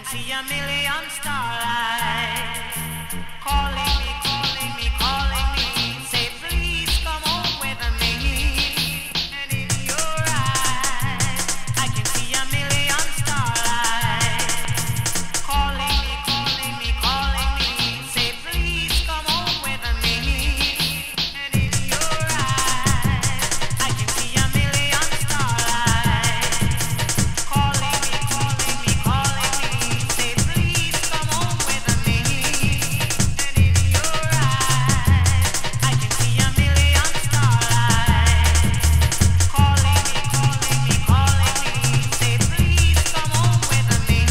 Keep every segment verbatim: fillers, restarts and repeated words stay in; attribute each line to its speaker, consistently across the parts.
Speaker 1: see a million starlights calling me, calling me, calling me. Say, please come home with me. And in your eyes, I can see a million starlights calling me, calling me, calling me. Say, please come home with me. And in your eyes, I can see a million starlights calling me, calling me, calling me. Say, please come home with me. And in your eyes, I can see a million starlights calling me, calling me, calling me. Say, please come home with me.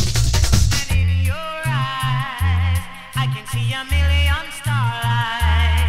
Speaker 1: See a million starlights